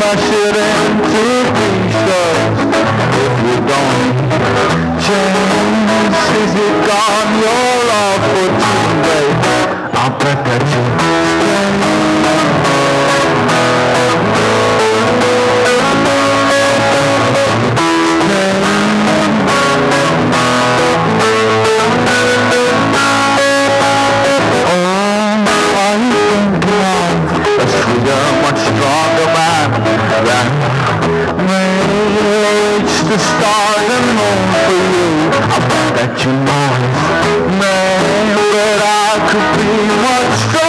crush it into pieces. If you don't change, is it gone? Your love for today, I'll bet that you much stronger man than reach the stars and moon for you. I bet that you know, man, but I could be much stronger.